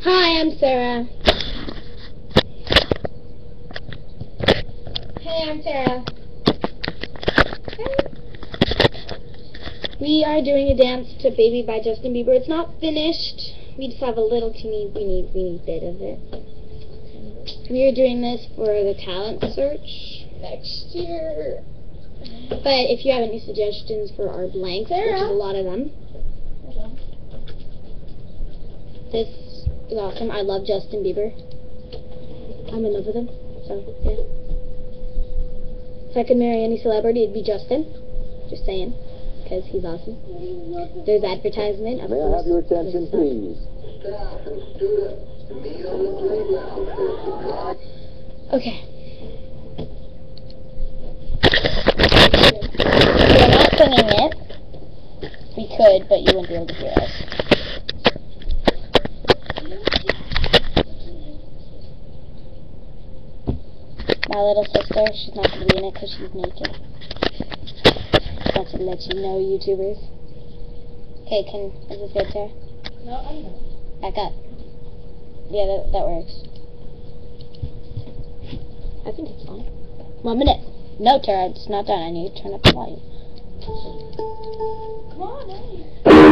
Hi, I'm Sarah. Hey, I'm Sarah. We are doing a dance to Baby by Justin Bieber. It's not finished. We just have a little teeny weeny bit of it. We are doing this for the talent search next year. But if you have any suggestions for our blanks, which is a lot of them. This is awesome. I love Justin Bieber. I'm in love with him. So, yeah. If I could marry any celebrity, it'd be Justin. Just saying. Because he's awesome. There's advertisement. Of May I have your attention, please? Okay. We're not singing it. We could, but you wouldn't be able to hear us. My little sister, she's not going to be in it because she's naked. Not to let you know, YouTubers. Okay, is this good, Tara? No, I'm not. Back up. Yeah, that works. I think it's fine. 1 minute. No, Tara, it's not done. I need to turn up the volume. Come on, hey.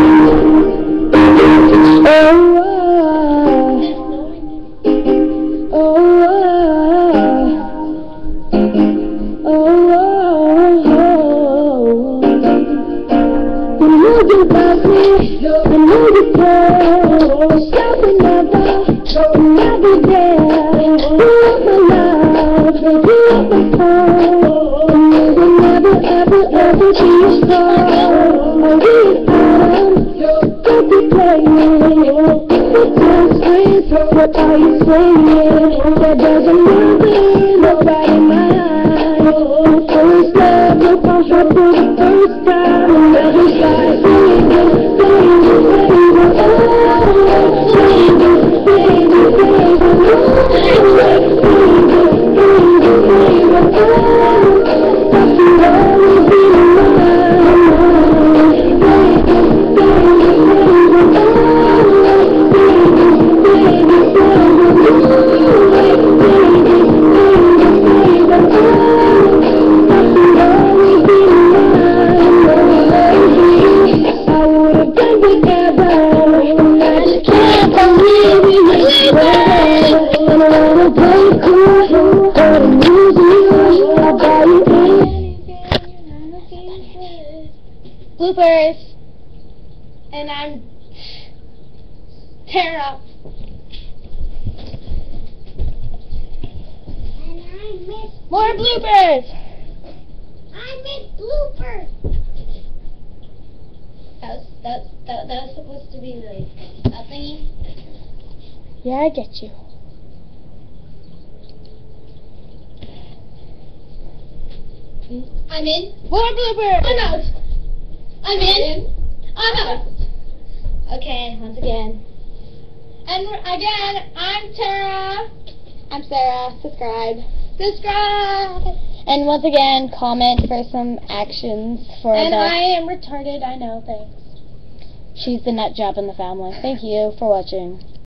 What are you saying? That doesn't matter, nobody mind. First love, look on her for the first time. And everybody singing, baby, bloopers. And I'm Tara. And I miss More bloopers. I miss bloopers. That was supposed to be like that thingy. Yeah, I get you. I'm in. More bloopers. I'm out. I'm in. I'm out. Okay, once again. And again, I'm Tara. I'm Sarah. Subscribe. Subscribe. And once again, comment for some actions for And the... I am retarded, I know, thanks. She's the nut job in the family. Thank you for watching.